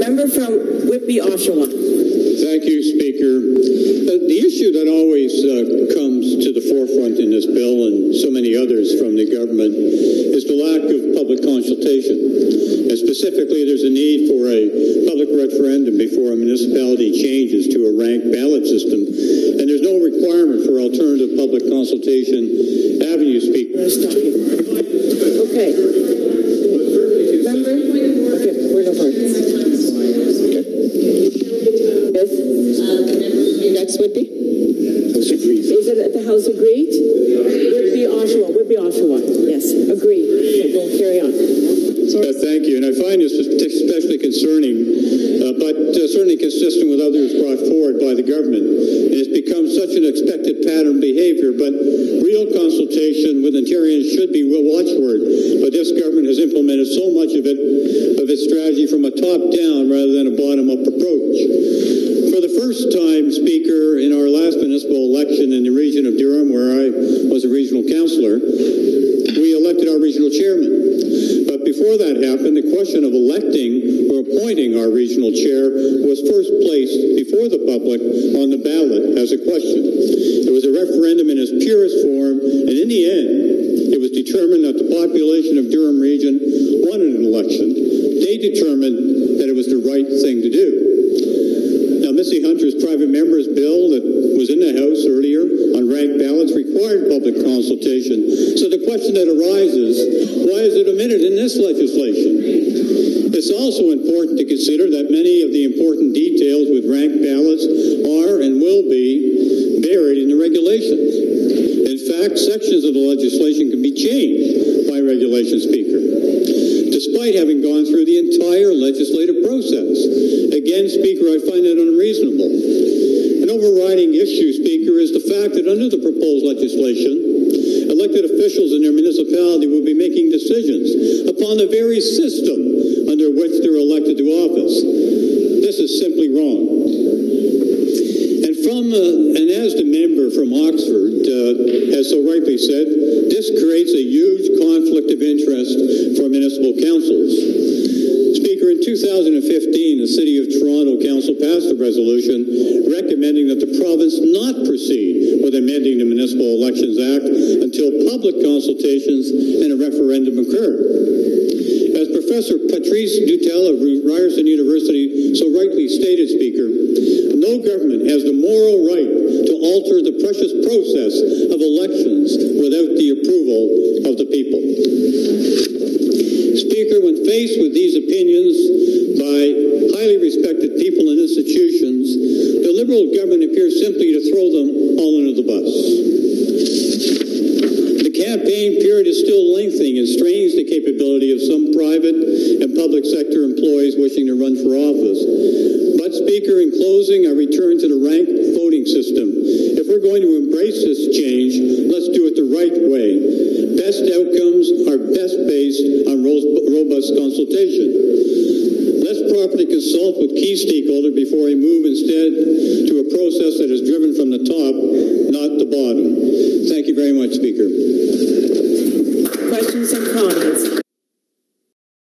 Member from Whitby, Oshawa. Thank you, Speaker. The issue that always comes to the forefront in this bill and so many others from the government is the lack of public consultation. And specifically, there's a need for a public referendum before a municipality changes to a ranked ballot system. And there's no requirement for alternative public consultation avenues, Speaker. Okay. Member? Okay, we're over. Yes. Next would be? House agrees. Is it at the House agreed? Whitby, Oshawa. Yes, agreed. Okay, we'll carry on. Thank you. And I find this especially concerning, but certainly consistent with others brought forward by the government. And it's become such an expected pattern of behavior, but real consultation with Ontarians should be a watchword. But this government has implemented so much of its strategy from a top-down rather than a bottom-up approach. For the first time, Speaker, in our last municipal election in the region of Durham, where I was a regional councillor, we elected our regional chairman. But before that happened, the question of electing or appointing our regional chair was first placed before the public on the ballot as a question. It was a referendum in its purest form, and in the end, it was determined that the population of Durham region wanted an election. They determined that it was the right thing to do. Now, Missy Hunter's private member's bill that was in the House earlier on ranked ballots required public consultation. So the question that arises, why is it omitted in this legislation? It's also important to consider that many of the important details with ranked ballots are and will be buried in the regulations. In fact, sections of the legislation can be changed by regulation, Speaker, despite having gone through the entire legislative process. Again, Speaker, I find that unreasonable. An overriding issue, Speaker, is the fact that under the proposed legislation, elected officials in their municipality will be making decisions upon the very system under which they're elected to office. This is simply wrong. And as the member from Oxford has so rightly said, this creates a huge conflict of interest for municipal councils. Speaker, in 2015, the City of Toronto Council passed a resolution recommending that the province not proceed with amending the Municipal Elections Act until public consultations and a referendum occur. As Professor Patrice Dutel of Ryerson University so rightly stated, Speaker, no government has the moral right to alter the precious process of elections without the approval of the people. Speaker, when faced with these opinions by highly respected people and institutions, the Liberal government appears simply to throw them all under the bus. The campaign period is still lengthening and strains the capability of some private and public sector employees wishing to run for office. But, Speaker, in closing, I return to the ranked voting system. If we're going to embrace this change, let's do it the right way. Best outcomes are best based on robust consultation. Let's properly consult with key stakeholders before we move instead to a process that is driven from the top, not the bottom. Thank you very much, Speaker. Questions and comments?